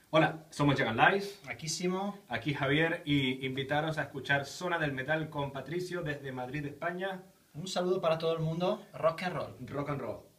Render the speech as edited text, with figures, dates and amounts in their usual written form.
Hola, somos Jagan Live, Aquí Simo. aquí Javier y invitaros a escuchar Zona del Metal con Patricio desde Madrid, España. Un saludo para todo el mundo. Rock and roll. Rock and roll.